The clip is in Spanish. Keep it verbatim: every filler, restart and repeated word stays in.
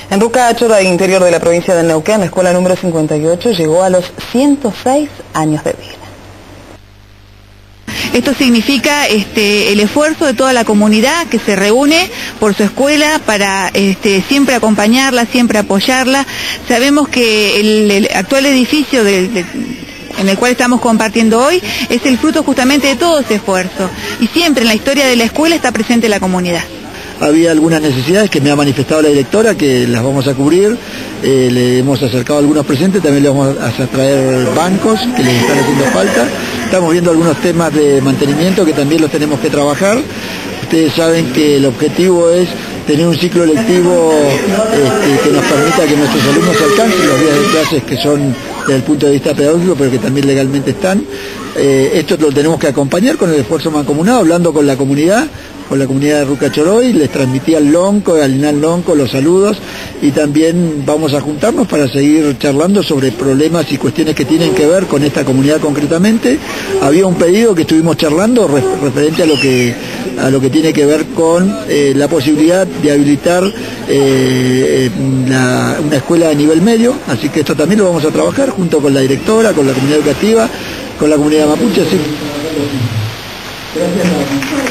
En Ruca Chorroy, interior de la provincia de Neuquén, la escuela número cincuenta y ocho llegó a los ciento seis años de vida. Esto significa este, el esfuerzo de toda la comunidad que se reúne por su escuela para este, siempre acompañarla, siempre apoyarla. Sabemos que el, el actual edificio de, de, en el cual estamos compartiendo hoy es el fruto justamente de todo ese esfuerzo. Y siempre en la historia de la escuela está presente la comunidad. Había algunas necesidades que me ha manifestado la directora, que las vamos a cubrir. Eh, le hemos acercado algunos presentes, también le vamos a traer bancos que les están haciendo falta. Estamos viendo algunos temas de mantenimiento que también los tenemos que trabajar. Ustedes saben que el objetivo es tener un ciclo lectivo este, que nos permita que nuestros alumnos alcancen los días de clases que son desde el punto de vista pedagógico, pero que también legalmente están. Eh, esto lo tenemos que acompañar con el esfuerzo mancomunado, hablando con la comunidad, con la comunidad de Ruca Chorroy. Les transmití al Lonco, al INAL Lonco, los saludos, y también vamos a juntarnos para seguir charlando sobre problemas y cuestiones que tienen que ver con esta comunidad concretamente. Había un pedido que estuvimos charlando re referente a lo que a lo que tiene que ver con eh, la posibilidad de habilitar eh, la, una escuela de nivel medio, así que esto también lo vamos a trabajar junto con la directora, con la comunidad educativa, con la comunidad mapuche. Así. Gracias.